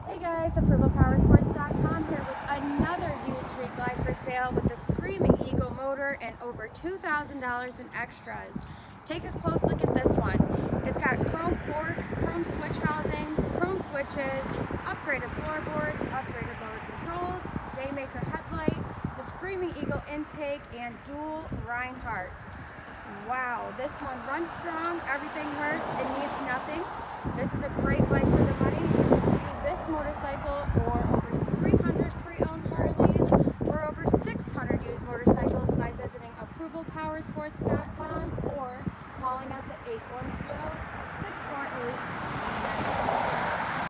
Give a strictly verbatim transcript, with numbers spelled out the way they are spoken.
Hey guys, approval power sports dot com here with another used Street Glide for sale with the Screaming Eagle motor and over two thousand dollars in extras. Take a close look at this one. It's got chrome forks, chrome switch housings, chrome switches, upgraded floorboards, upgraded motor controls, J-Maker headlight, the Screaming Eagle intake, and dual Reinhardts. Wow, this one runs strong, everything works, it needs nothing. This is a great bike for the money. You can do this motorcycle or